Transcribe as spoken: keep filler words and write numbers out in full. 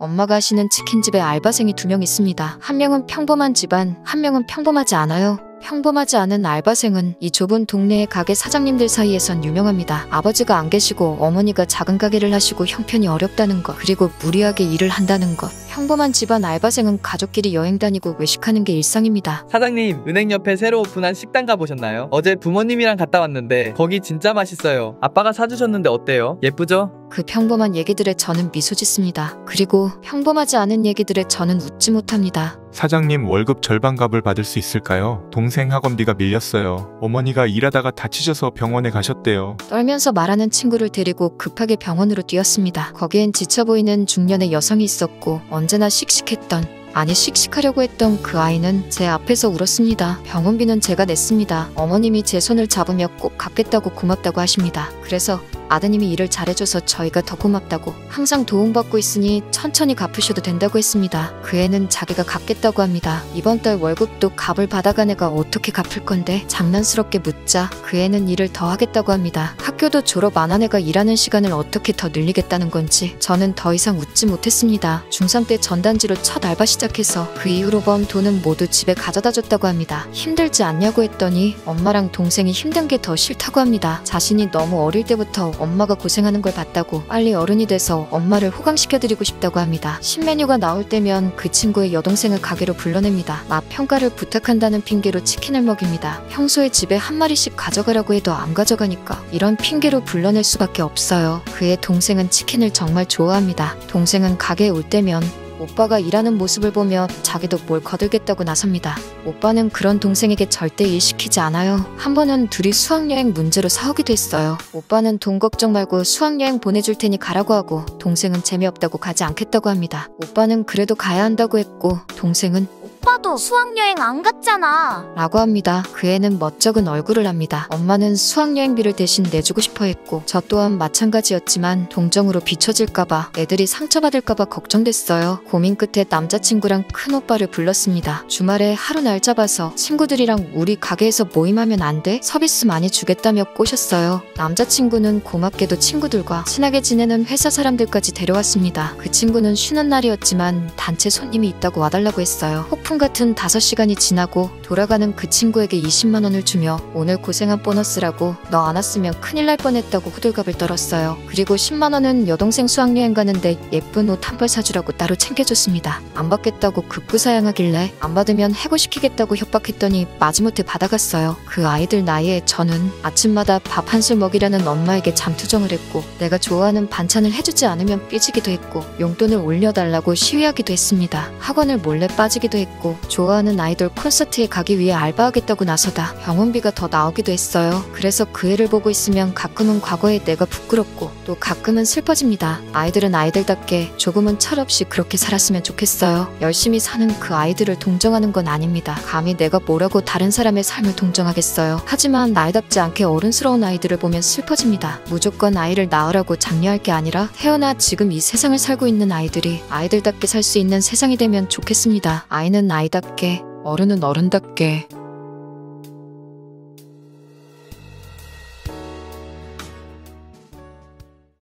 엄마가 하시는 치킨집에 알바생이 두 명 있습니다. 한 명은 평범한 집안, 한 명은 평범하지 않아요. 평범하지 않은 알바생은 이 좁은 동네의 가게 사장님들 사이에선 유명합니다. 아버지가 안 계시고 어머니가 작은 가게를 하시고 형편이 어렵다는 것, 그리고 무리하게 일을 한다는 것. 평범한 집안 알바생은 가족끼리 여행 다니고 외식하는 게 일상입니다. 사장님, 은행 옆에 새로 오픈한 식당 가보셨나요? 어제 부모님이랑 갔다 왔는데 거기 진짜 맛있어요. 아빠가 사주셨는데 어때요? 예쁘죠? 그 평범한 얘기들에 저는 미소 짓습니다. 그리고 평범하지 않은 얘기들에 저는 웃지 못합니다. 사장님, 월급 절반값을 받을 수 있을까요? 동생 학원비가 밀렸어요. 어머니가 일하다가 다치셔서 병원에 가셨대요. 떨면서 말하는 친구를 데리고 급하게 병원으로 뛰었습니다. 거기엔 지쳐 보이는 중년의 여성이 있었고 언제나 씩씩했던, 아니 씩씩하려고 했던 그 아이는 제 앞에서 울었습니다. 병원비는 제가 냈습니다. 어머님이 제 손을 잡으며 꼭 갚겠다고 고맙다고 하십니다. 그래서 아드님이 일을 잘해줘서 저희가 더 고맙다고, 항상 도움받고 있으니 천천히 갚으셔도 된다고 했습니다. 그 애는 자기가 갚겠다고 합니다. 이번 달 월급도 값을 받아간 애가 어떻게 갚을 건데? 장난스럽게 묻자 그 애는 일을 더 하겠다고 합니다. 학교도 졸업 안 한 애가 일하는 시간을 어떻게 더 늘리겠다는 건지 저는 더 이상 웃지 못했습니다. 중삼 때 전단지로 첫 알바 시작해서 그 이후로 번 돈은 모두 집에 가져다 줬다고 합니다. 힘들지 않냐고 했더니 엄마랑 동생이 힘든 게 더 싫다고 합니다. 자신이 너무 어릴 때부터 엄마가 고생하는 걸 봤다고 빨리 어른이 돼서 엄마를 호강시켜드리고 싶다고 합니다. 신메뉴가 나올 때면 그 친구의 여동생을 가게로 불러냅니다. 맛 평가를 부탁한다는 핑계로 치킨을 먹입니다. 평소에 집에 한 마리씩 가져가라고 해도 안 가져가니까 이런 핑계로 불러낼 수밖에 없어요. 그의 동생은 치킨을 정말 좋아합니다. 동생은 가게에 올 때면 오빠가 일하는 모습을 보며 자기도 뭘 거들겠다고 나섭니다. 오빠는 그런 동생에게 절대 일 시키지 않아요. 한 번은 둘이 수학여행 문제로 싸우기도 했어요. 오빠는 돈 걱정 말고 수학여행 보내줄 테니 가라고 하고, 동생은 재미없다고 가지 않겠다고 합니다. 오빠는 그래도 가야 한다고 했고, 동생은 오빠도 수학여행 안 갔잖아 라고 합니다. 그 애는 멋쩍은 얼굴을 합니다. 엄마는 수학여행비를 대신 내주고 싶어 했고 저 또한 마찬가지였지만 동정으로 비춰질까봐, 애들이 상처받을까봐 걱정됐어요. 고민 끝에 남자친구랑 큰오빠를 불렀습니다. 주말에 하루 날 잡아서 친구들이랑 우리 가게에서 모임하면 안 돼? 서비스 많이 주겠다며 꼬셨어요. 남자친구는 고맙게도 친구들과 친하게 지내는 회사 사람들까지 데려왔습니다. 그 친구는 쉬는 날이었지만 단체 손님이 있다고 와달라고 했어요. 폭풍 같은 다섯 시간이 지나고 돌아가는 그 친구에게 이십만 원을 주며 오늘 고생한 보너스라고 너 안 왔으면 큰일 날 뻔했다고 호들갑을 떨었어요. 그리고 십만 원은 여동생 수학여행 가는데 예쁜 옷 한 벌 사주라고 따로 챙겨줬습니다. 안 받겠다고 급구사양하길래 안 받으면 해고시키겠다고 협박했더니 마지못해 받아갔어요. 그 아이들 나이에 저는 아침마다 밥 한 술 먹이라는 엄마에게 잠투정을 했고, 내가 좋아하는 반찬을 해주지 않으면 삐지기도 했고, 용돈을 올려달라고 시위하기도 했습니다. 학원을 몰래 빠지기도 했고, 좋아하는 아이돌 콘서트에 가기 위해 알바하겠다고 나서다 병원비가 더 나오기도 했어요. 그래서 그 애를 보고 있으면 가끔은 과거에 내가 부끄럽고 또 가끔은 슬퍼집니다. 아이들은 아이들답게 조금은 철없이 그렇게 살았으면 좋겠어요. 열심히 사는 그 아이들을 동정하는 건 아닙니다. 감히 내가 뭐라고 다른 사람의 삶을 동정하겠어요. 하지만 나이답지 않게 어른스러운 아이들을 보면 슬퍼집니다. 무조건 아이를 낳으라고 장려할 게 아니라 태어나 지금 이 세상을 살고 있는 아이들이 아이들답게 살 수 있는 세상이 되면 좋겠습니다. 아이는 아이답게, 어른은 어른답게.